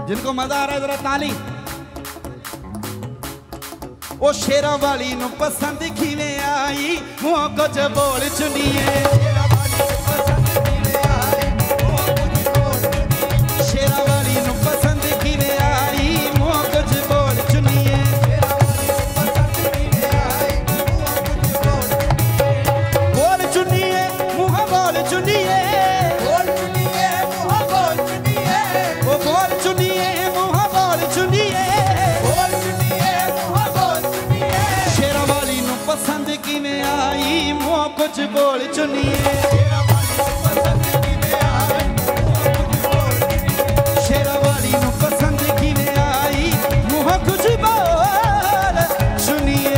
जिनको मजा आ रहा है जरा ताली। ओ शेरा वाली नू पसंद किवें आई मुंह कुछ बोल चुनिए। शेरा वाली नू पसंद किवें आई मुंह कुछ बोल चुनिए। शेरा वाली नू पसंद किवें आई मुंह कुछ बोल चुनिए। शेरा वाली नू पसंद किवें आई मुंह कुछ बोल चुनिए। बोल चुनिए मुंह बोल चुनिए। बोल चुनिए मुंह बोल चुनिए। ओ बोल चुनिए मुंह बोल चुनिए। बोल चुनिए मुंह बोल चुनिए। शेरा वाली नू पसंद किवें आई मुंह कुछ बोल चुनिए। शेरा वाली नू पसंद किवें आई मुंह कुछ बोल चुनिए। शेरा वाली नू पसंद किवें आई मुंह कुछ बोल चुनिए।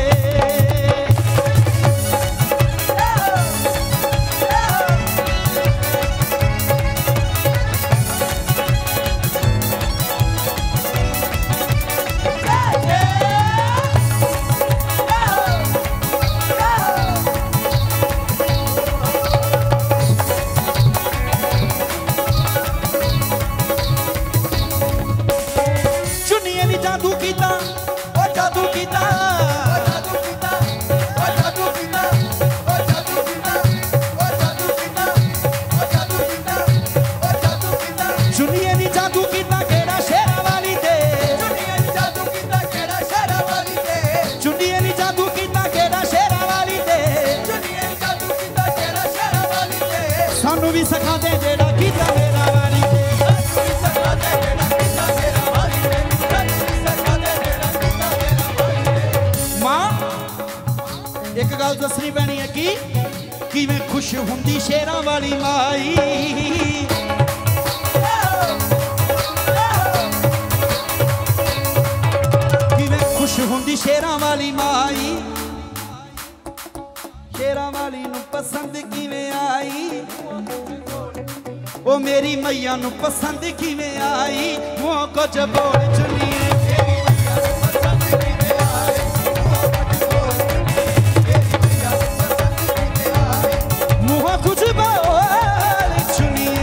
जादू कीता ओ जादू कीता ओ जादू कीता ओ जादू कीता ओ जादू कीता ओ जादू कीता ओ जादू कीता ओ जादू कीता। चुनिए नी जादू कीता केड़ा शेरा वाली ते। चुनिए नी जादू कीता केड़ा शेरा वाली ते। चुनिए नी जादू कीता केड़ा शेरा वाली ते। चुनिए नी जादू कीता केड़ा शेरा वाली ते। सानू भी सिखा दे जेड़ा कीता मेरा वाली ते। सानू भी सिखा दे जेड़ा कीता मेरा वाली ते। एक गल दसनी पैनी है कि किवें खुश हुंदी शेरा वाली माई। किवें खुश हुंदी शेरा वाली माई। शेरा वाली नू पसंद किवें आई ओ मेरी मैया नू पसंद किवें आई मुंह कुछ बोल चुनिए। कुछ बोल चुनिए।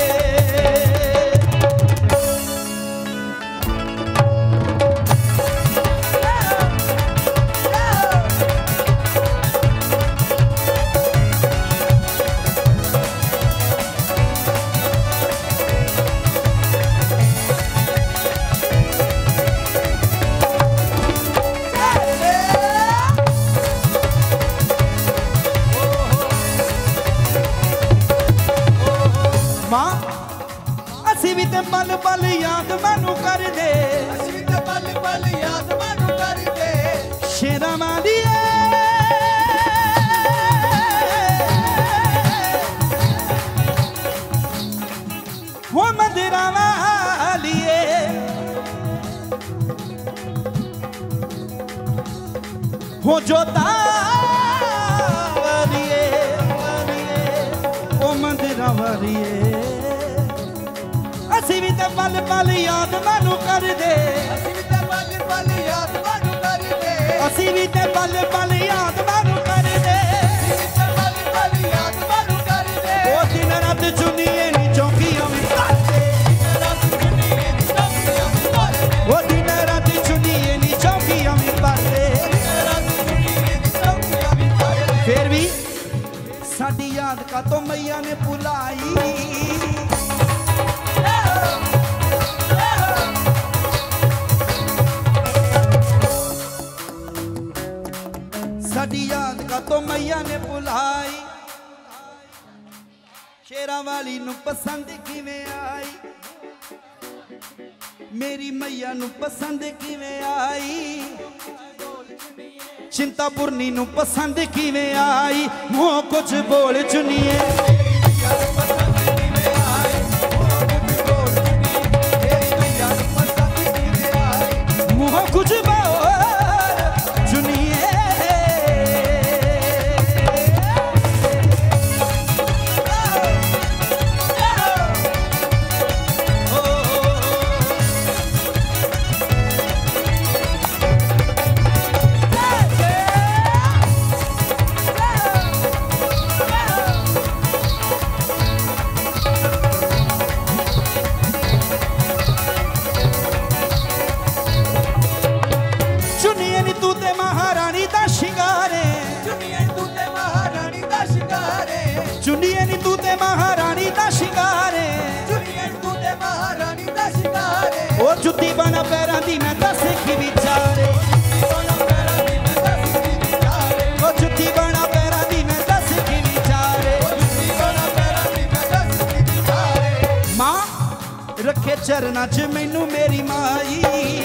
मां असी भी ते पल पल याद मैनू कर दे। असी भी ते पल पल याद मैनू कर दे। शेरा वाली वो मंदिरा वाली वो जोता वाली वो मंदिरा वाली। असी भी ते पल पल याद मैनू कर दे। असी भी ते पल पल याद मैनू कर दे। असी भी ते पल पल याद मैनू कर दे। पल पल याद मैनू कर दे। ओ दिन रात चुनिए नी चौकियां में कर दे। ओ दिन रात चुनिए नी चौकियां में कर दे। फिर भी साडी याद का तो मैया ने भुलाई। साडी याद का तो मैया ने भुलाई। शेरा वाली नू पसंद किवें आई मेरी मैया नू पसंद किवें आई। चिंतापुरनी नू पसंद किवें आई मुंह कुछ बोल चुनिए। मुंह कुछ बोल चुनिए। जुत्ती बना पैरां दी मैं दस की विचारे ओ जुत्ती बना पैरां दी मैं दस की विचारे मां रखे चरना च मैनू मेरी माई